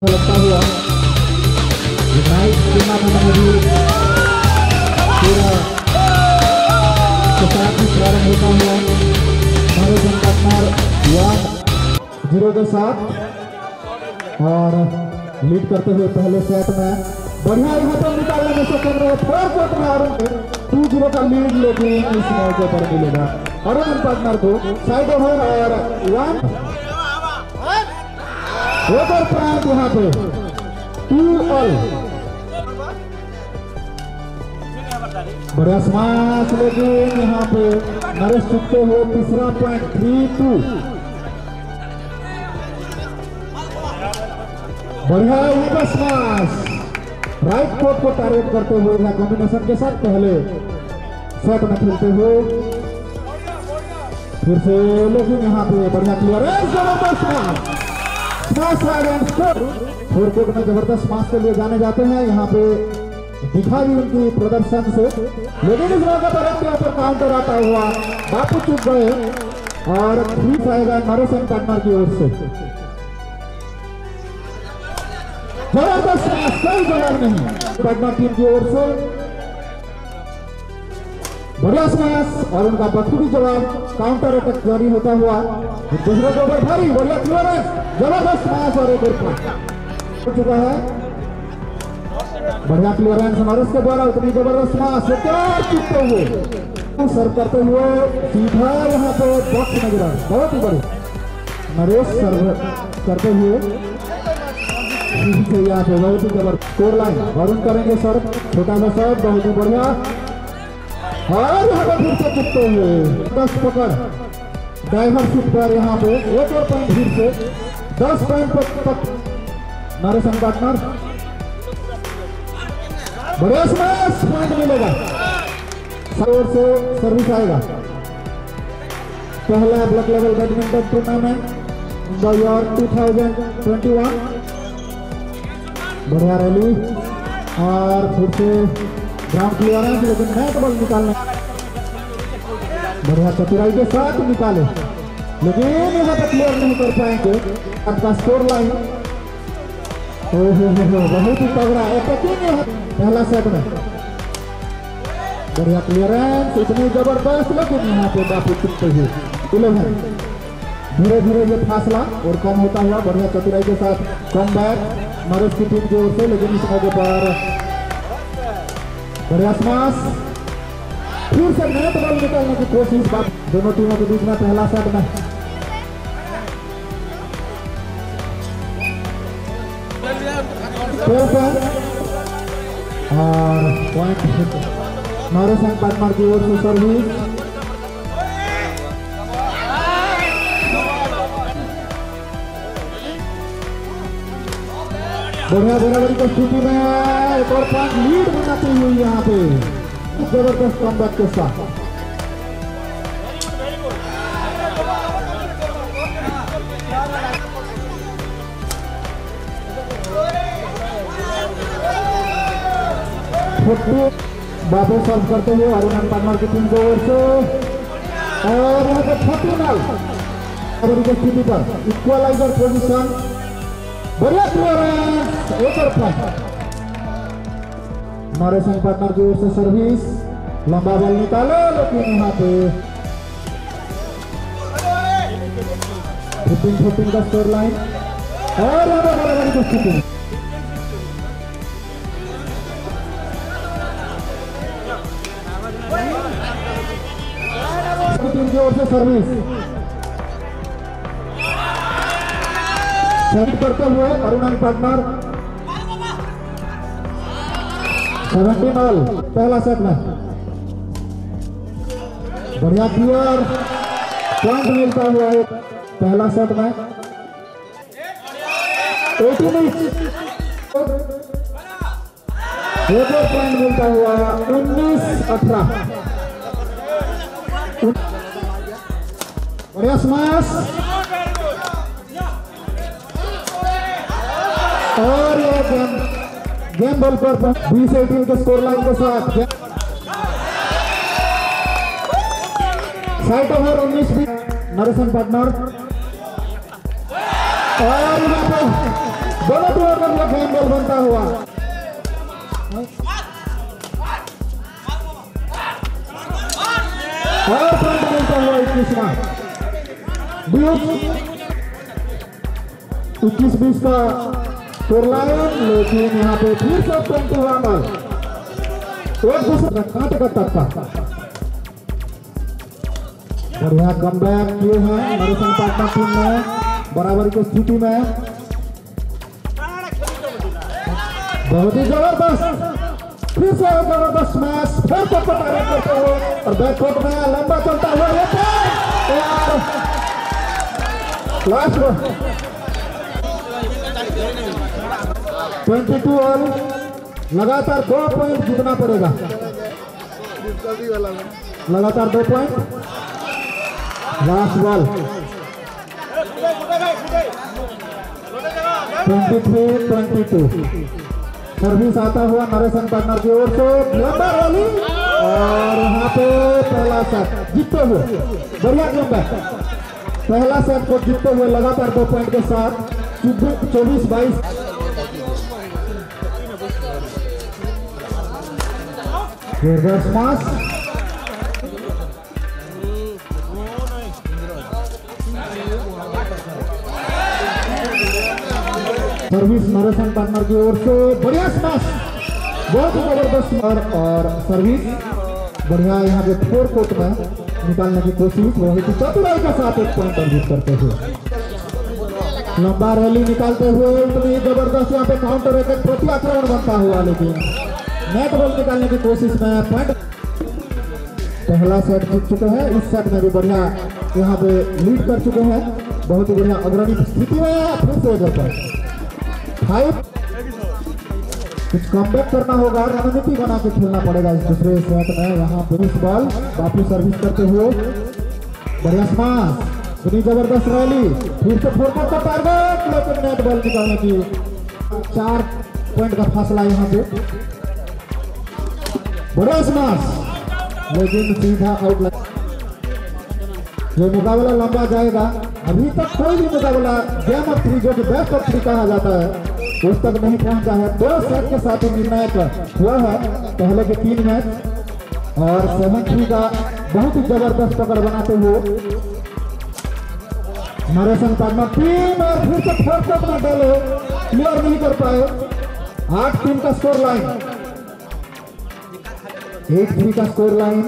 लगता हुआ सीमा में मौजूद पूरा प्रारंभ होता हुआ हमारे पार्टनर 1-0 के साथ और लीड करते हुए पहले सेट में बढ़िया यहाँ पर निकालने में सक्षम रहे। थर्ड सेट में अरुण 2-0 का लीड लेकिन इस मौके पर मिलेगा अरुण पार्टनर को साइड ओवर और 1 प्रांत यहाँ पे 2-all बढ़िया स्माश लेकिन यहाँ पे नरेश चुकते हुए तीसरा पॉइंट 3-2 बढ़िया यहाँ पे स्माश राइट कोर्ट को टारगेट करते हुए कॉम्बिनेशन के साथ पहले सेट में खेलते हुए फिर से लेकिन यहाँ पे बढ़िया क्लियरेंस जबरदस्त स्माश फोर कोर्ट में जबरदस्त स्माश के लिए जाने जाते हैं यहाँ पे दिखाई उनकी प्रदर्शन से लेकिन इस मौके पर एक यहाँ पर काउंटर आता हुआ बापू चुक गए और ठीक आएगा नरेश एंड पार्टनर की ओर से जबरदस्त कोई जवाब नहीं पार्टनर टीम की ओर से बढ़िया स्मैश और उनका बखूबी जवाब काउंटर अटैक जारी होता हुआ दूसरे के ऊपर भारी बढ़िया क्लियरेंस जबरदस्त स्मैश और एक हो चुका है बढ़िया क्लियरेंस नरेश के द्वारा उतनी जबरदस्त स्मैश चुकते हुए सर्व करते हुए सीधा यहाँ पे बॉक्स नजर आ बहुत ही बड़ी नरेश सर्व करते हुए यहाँ पे बहुत ही जबरदस्त स्कोर लाइन वरुण करेंगे सर्व छोटा सा सर्व बहुत ही बढ़िया और यहाँ पे फिर से चुकते हुए 10 पकड़ ड्राइवर सीट पर यहाँ पे एक और पॉइंट फिर से 10 पॉइंट तक नरेश एंड पार्टनर बढ़िया स्मैश पॉइंट मिलेगा ओर से सर्विस आएगा पहला block level badminton tournament in the year 2021 बढ़िया रैली और फिर से ग्राउंड क्लियरेंस लेकिन नेट बॉल निकालने बढ़िया चतुराई के साथ निकाले लेकिन यहाँ पे क्लियर नहीं कर पाएंगे आपका स्कोर लाइन बहुत ही तगड़ा पहला सेट में बढ़िया क्लियरेंस इतनी जबरदस्त लेकिन यहाँ पे बापू चुकते हुए 11 धीरे धीरे ये फासला और कम होता हुआ बढ़िया चतुराई के साथ कम बैक नरेश की टीम की ओर से लेकिन इस मौके पर बढ़िया स्मैश फिर से नेट बॉल निकालने की कोशिश बात दोनों टीमों के बीच में पहला सेट में और पॉइंट नरेश एंड पार्टनर की ओर से सर्विस बढ़िया बराबरी की स्थिति में एक और पॉइंट लीड बनाती हुई यहाँ पे जबरदस्त कमबैक के साथ बाबू सर्व करते हुए अरुण एंड पार्टनर की टीम की ओर से और यहाँ पे 39 की स्थिति पर इक्वलाइजर पोजीशन बढ़िया क्लियरेंस एक और पॉइंट नरेश एंड पार्टनर की ओर से सर्विस लंबा बॉल निकाले लेकिन यहाँ पे 15-14 का स्कोर लाइन और यहाँ पे बराबरी की स्थिति टीम की ओर से सर्विस सेट करते हुए अरुण एंड पार्टनर 17 पहला सेट में बढ़िया क्लियर पॉइंट मिलता हुआ है पहला सेट में 18 एक और पॉइंट मिलता हुआ 19-18 बढ़िया स्मैश और ये गेम बॉल पर 20-18 के स्कोर लाइन के साथ side over 19 Naresh and partner और यहाँ पे दोनों टीमों के लिए गेम बॉल बनता हुआ और पॉइंट मिलता हुआ 21-20 का स्कोर लाइन, लेकिन यहाँ पे फिर से 21 एक दूसरे कांटे का तक्का। बढ़िया कमबैक किए हैं नरेशन पाटना टीम में बराबर की स्थिति में। बहुत ही जबरदस्त, फिर से जबरदस्त मैच, फिर से टारगेट करते हुए और बैकफुट में लंबा चलता हुआ लास्ट 22 ऑल, लगातार 2 पॉइंट जीतना पड़ेगा, लगातार 2 पॉइंट। लास्ट बॉल 23-22, सर्विस आता हुआ नरेशन पार्टनर की ओर से, लंबा रैली और यहाँ पे पहला सेट जीतते हुए, बढ़िया गेम है, पहला सेट को जीतते हुए लगातार 2 पॉइंट के साथ 24-22। सर्विस नरेशन पार्टनर की ओर से, बढ़िया स्मैश, बहुत ही जबरदस्त और सर्विस बढ़िया यहाँ पे 4 कोर्ट में निकालने की कोशिश, बहुत ही चतुराई के साथ 1 पॉइंट अर्जित करते हुए, लंबा रैली निकालते हुए इतनी जबरदस्त यहाँ पे काउंटर एक प्रति आक्रमण बनता हुआ, लेकिन नेट बॉल निकालने की कोशिश में पॉइंट। पहला सेट जीत चुके हैं, इस सेट में भी बढ़िया यहाँ पे लीड कर चुके हैं, बहुत ही बढ़िया अग्रणी स्थिति में। फिर से इधर पर 5 कुछ कमबैक करना होगा, रणनीति बना के खेलना पड़ेगा इस दूसरे सेट में। यहाँ पे बॉल वापस सर्विस करते हुए बढ़िया स्माश, इतनी जबरदस्त रैली, फिर से 4 का टारगेट, लेकिन नेट बॉल निकालने की 4 पॉइंट का फासला यहाँ पे, बढ़िया स्माश, लेकिन सीधा आउट। ये मुकाबला लंबा जाएगा, अभी तक कोई भी मुकाबला गेम ऑफ 3 जो कि बेस्ट ऑफ 3 कहा जाता है उस तक नहीं पहुंचा है। 2 सेट के साथ ही निर्णायक हुआ है, पहले के 3 मैच और 7-3 का बहुत ही जबरदस्त पकड़ बनाते हुए नरेशन पार्टनर टीम, और फिर से 4 सेट में डाले, क्लियर नहीं कर पाए। 8-3 का स्कोर लाइन, 8-3 का स्कोर लाइन,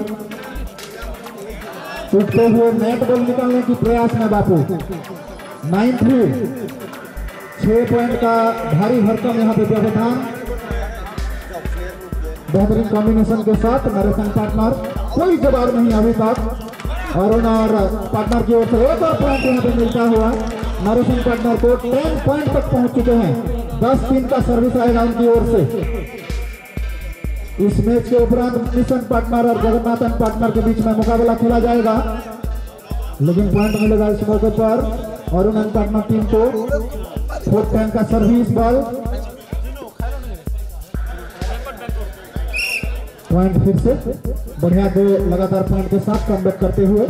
टूटते हुए नेट बॉल निकालने की प्रयास में बापू। 9-3, 6 पॉइंट का भारी भरकम यहाँ पे व्यवधान, बेहतरीन कॉम्बिनेशन के साथ नरेशन पार्टनर, कोई जवाब नहीं अभी तक। और पार्टनर की ओर से एक और पॉइंट यहाँ पे मिलता हुआ, नरेशन पार्टनर को 10 पॉइंट तक पहुंच चुके हैं। 10-3 का सर्विस आएगा उनकी ओर से। इस मैच के उपरांत मिशन पार्टनर और जगन्नाथन पार्टनर के बीच में मुकाबला खेला जाएगा, लेकिन पॉइंट मिलेगा इस मौके पर और पार्टनर टीम को। 4th टाइम का सर्विस बॉल, पॉइंट फिर से बढ़िया 2 लगातार पॉइंट के साथ कमबैक करते हुए,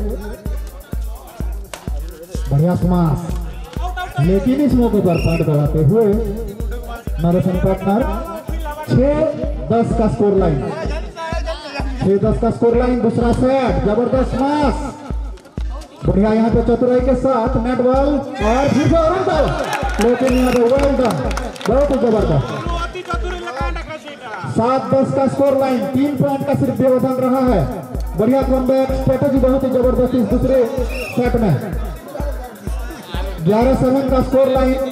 बढ़िया स्माश, लेकिन इस मौके पर पॉइंट कराते हुए नरेशन पार्टनर। 6-10 का स्कोर लाइन, 6-10 का स्कोर लाइन। दूसरा सेट जबरदस्त स्मैश, बढ़िया यहाँ पे चतुराई के साथ नेट बॉल और फिर से, लेकिन यहाँ पे वेल डन, बहुत ही जबरदस्त। 7-10 का स्कोर लाइन, 3 पॉइंट का सिर्फ व्यवधान रहा है। बढ़िया कमबैक स्ट्रेटेजी, बहुत ही जबरदस्त इस दूसरे सेट में। 11-7 का स्कोर लाइन,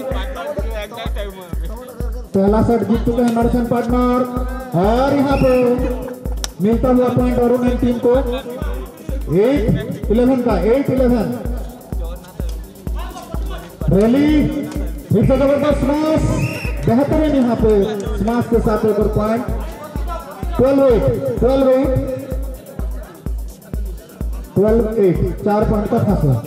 पहला सेट जीत चुके हैं नरेशन पार्टनर और यहाँ पे मिलता हुआ पॉइंट अरुण टीम को। 8-11 का 8-11 रैली, फिर से जबरदस्त स्मैश, बेहतरीन यहाँ पे स्मैश के साथ एक और पॉइंट। 12-8 4 पॉइंट का फासला।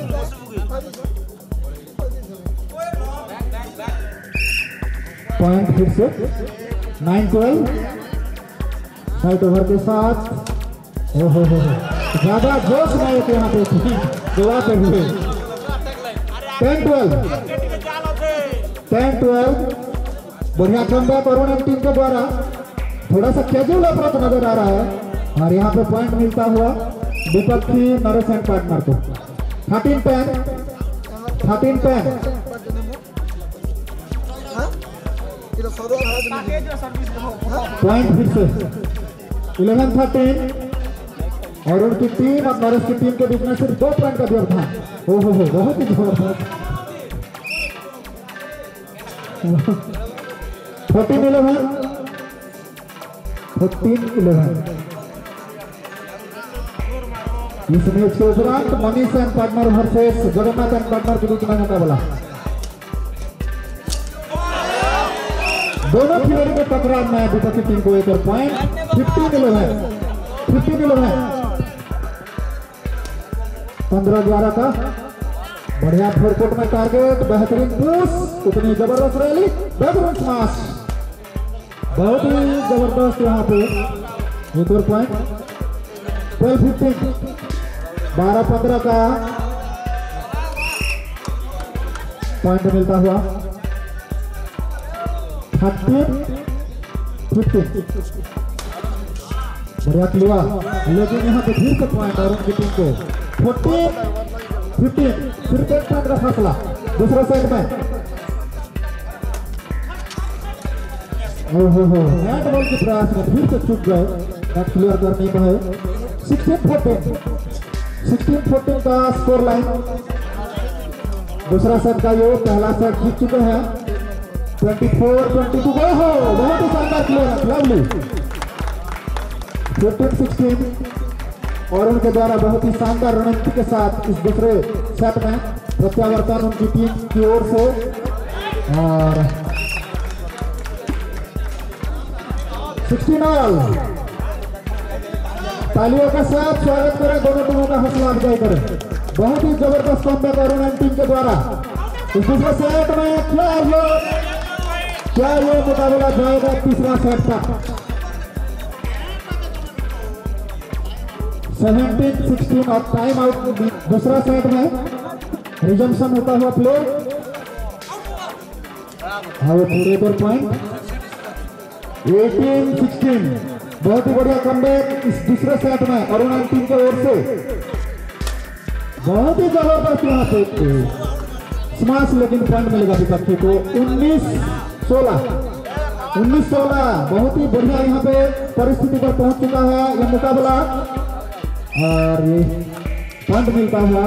पॉइंट फिर से 9-12 साइड ओवर के साथ। ओहो ज्यादा जोश में एक यहाँ पे दुआते हुए 10-12 बढ़िया कमबैक अरुण टीम के द्वारा। थोड़ा सा कैजुअल अप्रोच नजर आ रहा है और यहाँ पे पॉइंट मिलता हुआ विपक्षी नरेश एंड पार्टनर को। 13 10 पॉइंट फिर से 11-13 अरुण की टीम और नरेश की टीम के बीच में सिर्फ 2 पॉइंट का व्यवधान। ओहो हो, बहुत ही जबरदस्त। 14-11 इस मैच के उपरांत Manish and partner versus Jagannath and partner के बीच में मुकाबला। दोनों खिलाड़ी के टकराव में विपक्षी टीम को 1 पॉइंट। 15-11 15-11 का बढ़िया फोरकोट में टारगेट, बेहतरीन पुश, उतनी जबरदस्त रैली, बेहतरीन स्मैश, बहुत ही जबरदस्त यहाँ पे 1 पॉइंट। 12-15 12-15 का पॉइंट मिलता हुआ। 13-15 बढ़िया क्लियर, लेकिन यहाँ पे फिर से पॉइंट और उनकी टीम को। 14-15 सिर्फ 1 पॉइंट का फासला दूसरे सेट में। ओहो हो, नेट बॉल के प्रयास में फिर से चूक गए, नेट क्लियर करने को है। 16-14 का स्कोर लाइन। दूसरा सेट का ये पहला सेट जीत चुके हैं। 24-22 गए हो, बहुत ही शानदार क्लियर, लवली। 15-16 और उनके द्वारा बहुत ही शानदार रणनीति के साथ इस दूसरे सेट में प्रत्यावर्तन उनकी टीम की ओर से। और 16 तालियों के साथ स्वागत करें, दोनों टीमों का हौसला अफजाई करें। बहुत ही जबरदस्त कमबैक अरुण टीम के द्वारा इस दूसरे सेट में। क्या ये मुकाबला जाएगा तीसरा सेट तक। 17-16 और टाइम आउट दूसरा सेट में रिजम्पशन होता हुआ प्ले। पूरे 2 पॉइंट। 18-16 बहुत ही बढ़िया कमबैक इस दूसरे सेट में अरुण टीम की ओर से। बहुत ही जबरदस्त यहाँ पे स्मैश, लेकिन पॉइंट मिलेगा विपक्षी को। 19-16 बहुत ही बढ़िया यहाँ पे परिस्थिति पर पहुंच चुका है यह मुकाबला और ये पॉइंट मिलता हुआ।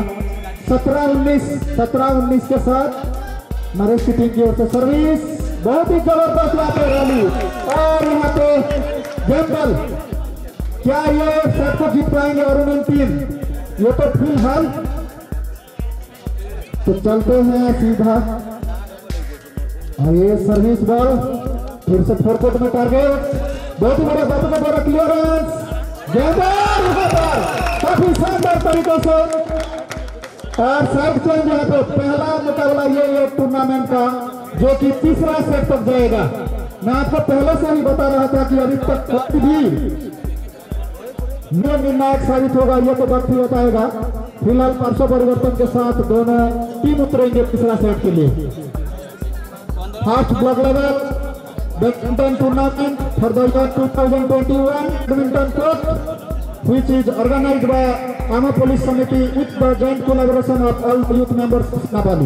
17-19 के साथ नरेश की टीम की ओर से सर्विस। बहुत ही जबरदस्त यहाँ पे रैली और यहाँ पे गेंदल। क्या ये सेट को जीत पाएंगे अरुण टीम? ये तो फिलहाल तो चलते हैं सीधा और ये सर्विस बॉल फिर से फोरकोट में टारगेट। बहुत ही बड़े बातों का बड़ा क्लियरेंस, काफी शानदार तरीके से। और साइड चेंज यहाँ पे पहला मुकाबला ये टूर्नामेंट का जो कि तीसरा सेट तक जाएगा। मैं आपको पहले से ही बता रहा था कि अभी तक कोई भी निर्णायक साबित होगा, ये तो वक्त ही बताएगा। फिलहाल पार्श्व परिवर्तन के साथ दोनों टीम उतरेंगे तीसरा सेट के लिए। First block level badminton tournament for the year 2021 badminton court which is organized by Ama Police Committee with the joint collaboration of all youth members of Nabali.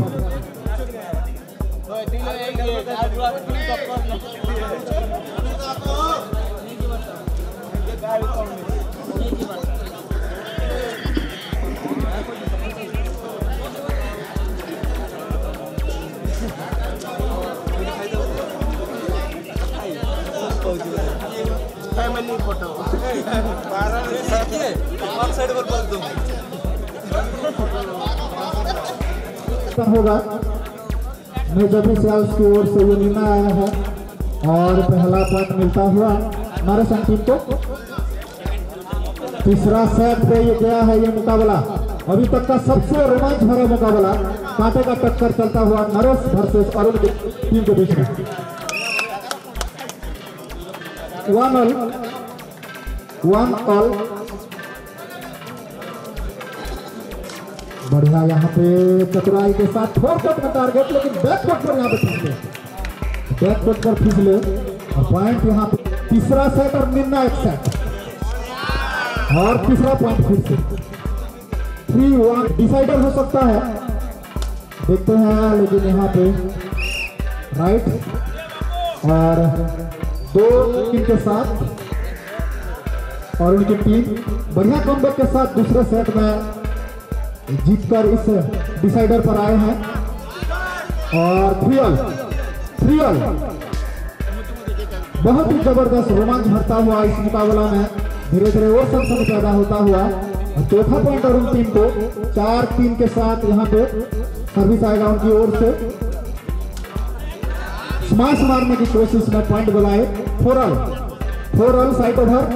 Family photo 12 side पर बोल दूं होगा। Major sales की ओर से ये निर्णय आया है और पहला पॉइंट मिलता हुआ हमारे टीम को। तीसरा सेट पे ये गया है ये मुकाबला, अभी तक का सबसे रोमांच भरा मुकाबला, कांटे का टक्कर चलता हुआ नरेश वर्सेस अरुण की टीम के बीच में। 1-1 बढ़िया यहाँ पे चतुराई के साथ फोरकट का टारगेट, लेकिन बैकफुट पर यहाँ पे बैक फुट पर फिसले और पॉइंट यहाँ पे तीसरा सेट और निर्णायक सेट और तीसरा पॉइंट फिर से 3-1 डिसाइडर हो सकता है, देखते हैं। लेकिन यहाँ पे राइट और 2 टीम के साथ और उनकी टीम बढ़िया कमबैक के साथ दूसरे सेट में जीतकर इस डिसाइडर पर आए हैं। और 3-3 बहुत ही जबरदस्त रोमांच भरता हुआ इस मुकाबला में धीरे धीरे और सनसनी पैदा होता हुआ। और चौथा पॉइंट और उन टीम को 4-3 के साथ यहाँ पे सर्विस आएगा उनकी ओर से। स्माश मारने की कोशिश में पॉइंट बुलाए 4 साइड ओवर।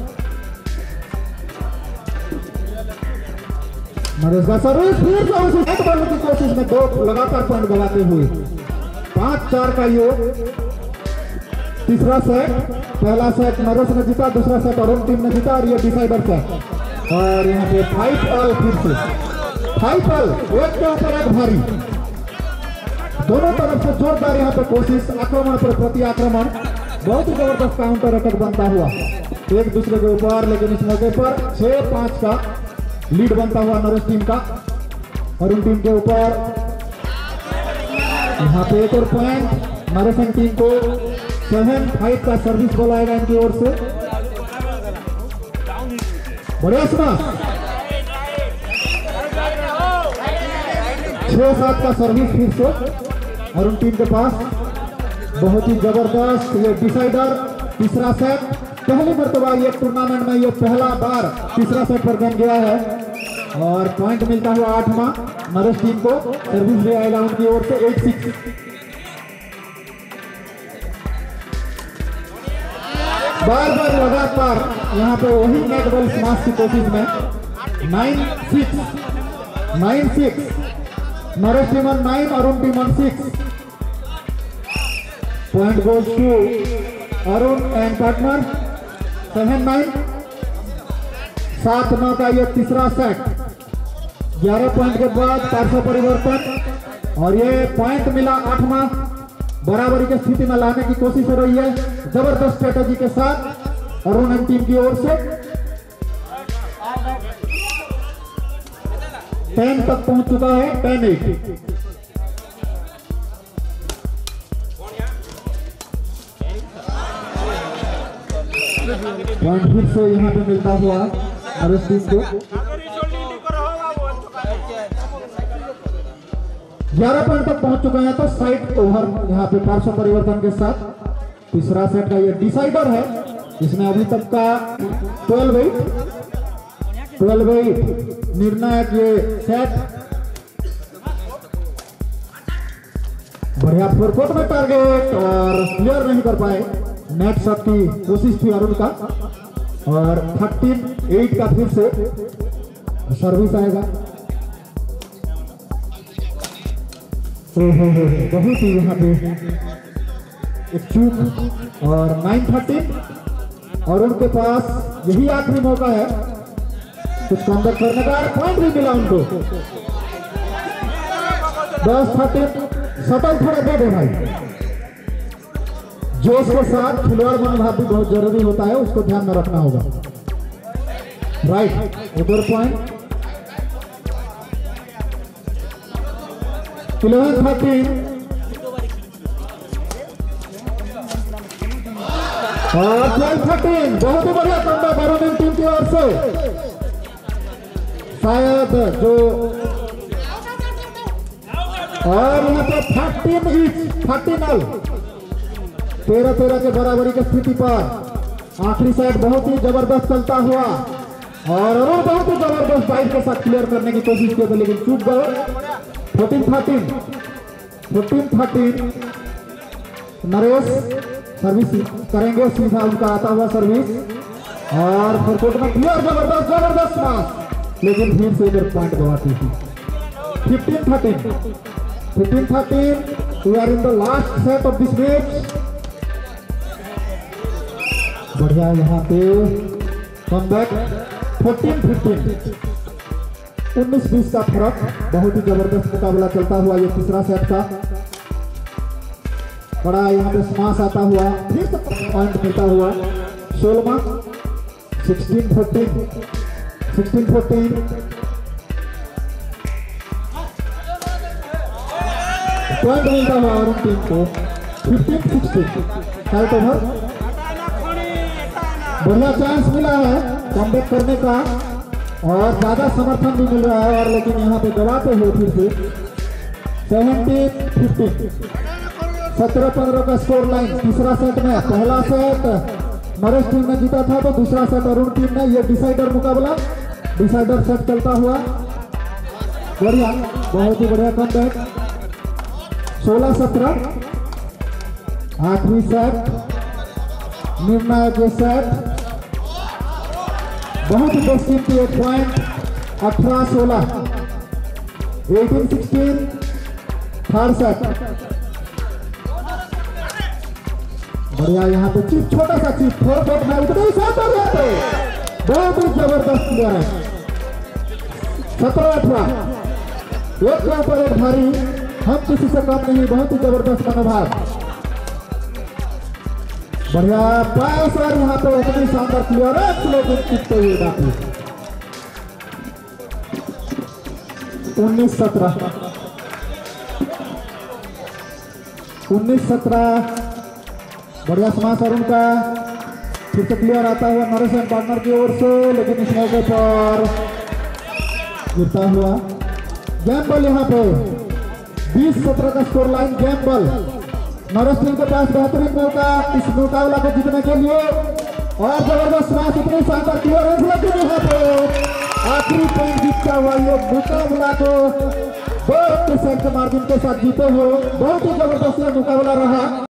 नरेश का सर्विस फिर से करने की कोशिश में 2 लगातार पॉइंट बनाते हुए 5-4 का योग। तीसरा सेट, पहला सेट नरेश ने जीता, दूसरा सेट अरुण टीम ने जीता और ये डिसाइडर सेट। और यहाँ पे 5-all फिर से 5-all एक के ऊपर एक भारी, दोनों तरफ से जोरदार यहाँ पे कोशिश, आक्रमण पर प्रति आक्रमण, बहुत ही जबरदस्त काउंटर अटैक बनता हुआ एक दूसरे के ऊपर। लेकिन इस मौके पर 6-5 का लीड बनता हुआ नरेश टीम का अरुण टीम के ऊपर। यहाँ पे एक और पॉइंट नरेश टीम को 7-5 का सर्विस बॉल आएगा इनकी ओर से। बढ़िया सुना 6-7 का सर्विस फिर से अरुण टीम के पास। बहुत ही जबरदस्त ये डिसाइडर तीसरा सेट, पहली मर्तबा ये टूर्नामेंट में ये पहला बार तीसरा सेट पर बन गया है। और पॉइंट मिलता हुआ 8वां नरेश टीम को, सर्विस भी आएगा उनकी ओर से 8-6। बार लगातार यहाँ पे वही नेट बॉल स्माश की कोशिश में 9-6 Naresh team 9 Arun team 6। Point goes to Arun and partner 7-9। 7-9 का ये तीसरा सेट। 11 पॉइंट के बाद 400 परिवर्तन और ये पॉइंट मिला 8वां, बराबरी की स्थिति में लाने की कोशिश हो रही है जबरदस्त स्ट्रेटेजी के साथ अरुण टीम की ओर से। 10 तक पहुंच चुका है, 10-8। पॉइंट फिर से यहाँ पे मिलता हुआ नरेश टीम को। 11 पॉइंट तक पहुंच चुके हैं तो साइड ओवर यहाँ पे 500 परिवर्तन के साथ तीसरा सेट का ये डिसाइडर है। इसमें अभी तक का 12-8 निर्णायक ये सेट। बढ़िया फोरकोट में टारगेट और क्लियर नहीं कर पाए, नेट शॉट की कोशिश थी अरुण का। और 13-8 का फिर से सर्विस आएगा। बहुत ही यहाँ पे एक चूक। और 9-13 और उनके पास यही आखिरी मौका है कुछ कमबैक करने का। पॉइंट भी मिला उनको 10-13। शटल थोड़ा दे दे भाई, जोश के साथ खिलवाड़ मनोभाव भी बहुत जरूरी होता है, उसको ध्यान में रखना होगा। राइट, एक और पॉइंट 11-13 और 12-13। बहुत ही बढ़िया कमबैक अरुण टीम की ओर से। शायद जो और यहाँ पे 13-13 13-13 के बराबरी की स्थिति पर आखिरी सेट बहुत ही जबरदस्त चलता हुआ और अरुण बहुत ही जबरदस्त बाइक के साथ क्लियर करने की कोशिश की थी लेकिन चूक गए। 14-13 नरेश सर्विस करेंगे, सीधा उनका आता हुआ सर्विस और फोरकोट में क्लियर जबरदस्त मास, लेकिन फिर से इधर पॉइंट गवाती थी। 15-13 we are in the last set of this match। बढ़िया यहाँ पे कमबैक 14-15 19-20 का फर्क। बहुत ही जबरदस्त मुकाबला चलता हुआ ये तीसरा सेट का। बड़ा यहाँ पे स्माश आता हुआ, फिर से पॉइंट मिलता हुआ 16 16-14 पॉइंट मिलता हुआ और टीम को 15-16 टाइट ओवर। बढ़िया चांस मिला है कमबैक करने का और ज्यादा समर्थन भी मिल रहा है, और लेकिन यहाँ पे गवाते हुए फिर से 17-15 17-15 का स्कोर लाइन। तीसरा सेट में पहला सेट नरेश टीम ने जीता था, तो दूसरा सेट अरुण टीम ने। ये डिसाइडर मुकाबला, डिसाइडर सेट चलता हुआ बढ़िया, बहुत ही बढ़िया कमबैक। 16-17 आखिरी सेट, निर्णायक ये सेट, बहुत ही बेस्टकीमती एक पॉइंट। 18-16 18-16 third set. बढ़िया यहाँ पे चिप, छोटा सा चिप 4 फुट में उतने ही साथ आ गया, तो बहुत ही जबरदस्त प्लेयर है। 17-18 एक के ऊपर एक भारी, हम किसी से कम नहीं, बहुत ही जबरदस्त मनोभाव। बढ़िया पास, और यहाँ पे इतनी शानदार क्लियरेंस लेकिन चिपते हुए बाकी। 19-17 बढ़िया स्माश अरुण का, फिर से क्लियर आता हुआ नरेश एंड पार्टनर की ओर से, लेकिन इस मौके पर गिरता हुआ गेम बॉल। यहाँ पे 20-17 का score line, game ball. Naresh team के पास बेहतरीन मौका इस मुकाबला को जीतने के लिए, और जबरदस्त स्माश, इतनी शानदार क्लियरेंस, लेकिन यहाँ पे आखिरी पॉइंट जीतता हुआ ये मुकाबला को 2 के मार्जिन के साथ जीते हुए। बहुत ही जबरदस्त मुकाबला रहा।